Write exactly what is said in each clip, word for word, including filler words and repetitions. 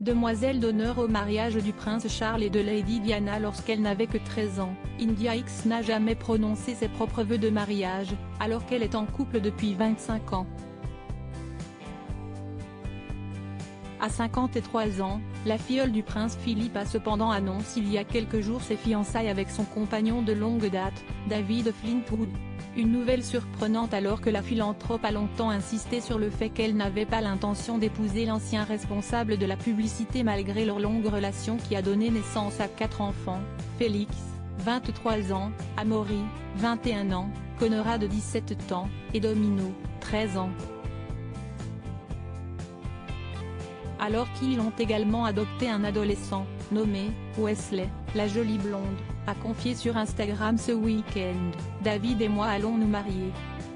Demoiselle d'honneur au mariage du prince Charles et de Lady Diana lorsqu'elle n'avait que treize ans, India X n'a jamais prononcé ses propres vœux de mariage, alors qu'elle est en couple depuis vingt-cinq ans. À cinquante-trois ans, la filleule du prince Philippe a cependant annoncé il y a quelques jours ses fiançailles avec son compagnon de longue date, David Flintwood. Une nouvelle surprenante alors que la philanthrope a longtemps insisté sur le fait qu'elle n'avait pas l'intention d'épouser l'ancien responsable de la publicité malgré leur longue relation qui a donné naissance à quatre enfants, Félix, vingt-trois ans, Amaury, vingt et un ans, Conrad dix-sept ans, et Domino, treize ans. Alors qu'ils ont également adopté un adolescent, nommé Wesley, la jolie blonde, a confié sur Instagram ce week-end, « David et moi allons nous marier.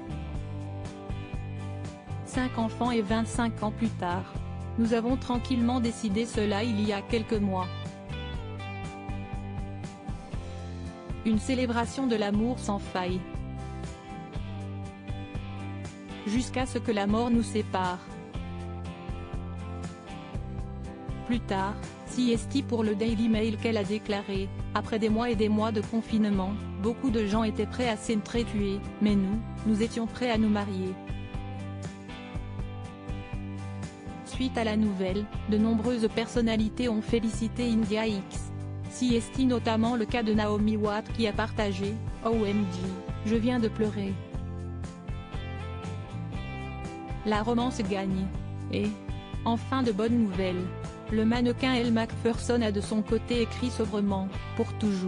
Cinq enfants et vingt-cinq ans plus tard. Nous avons tranquillement décidé cela il y a quelques mois. Une célébration de l'amour sans faille. Jusqu'à ce que la mort nous sépare. » Plus tard, C S T pour le Daily Mail qu'elle a déclaré, « Après des mois et des mois de confinement, beaucoup de gens étaient prêts à s'entretuer, mais nous, nous étions prêts à nous marier. » Suite à la nouvelle, de nombreuses personnalités ont félicité India X. C S T notamment le cas de Naomi Watt qui a partagé, « O M G, je viens de pleurer. La romance gagne. » Et, enfin de bonnes nouvelles. Le mannequin Elle Macpherson a de son côté écrit sobrement, « Pour toujours ».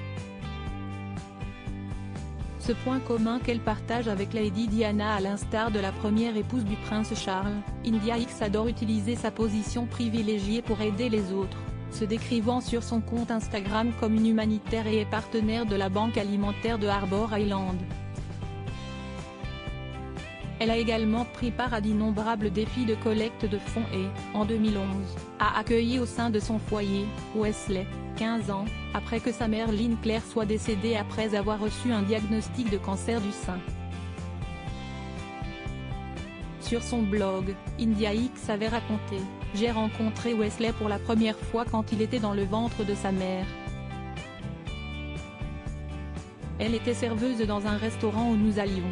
Ce point commun qu'elle partage avec Lady Diana à l'instar de la première épouse du prince Charles, India X adore utiliser sa position privilégiée pour aider les autres, se décrivant sur son compte Instagram comme une humanitaire et est partenaire de la banque alimentaire de Harbour Island. Elle a également pris part à d'innombrables défis de collecte de fonds et, en deux mille onze, a accueilli au sein de son foyer, Wesley, quinze ans, après que sa mère Lynn Claire soit décédée après avoir reçu un diagnostic de cancer du sein. Sur son blog, India X avait raconté, « J'ai rencontré Wesley pour la première fois quand il était dans le ventre de sa mère. Elle était serveuse dans un restaurant où nous allions.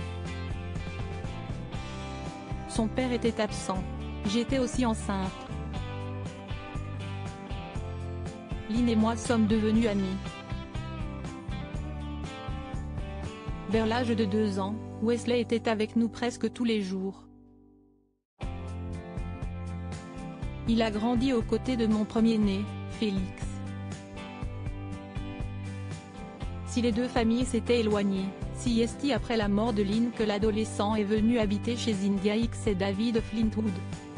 Son père était absent. J'étais aussi enceinte. Lynn et moi sommes devenus amis. Vers l'âge de deux ans, Wesley était avec nous presque tous les jours. Il a grandi aux côtés de mon premier-né, Félix. Si les deux familles s'étaient éloignées, C S T après la mort de Lynn que l'adolescent est venu habiter chez India X et David Flintwood.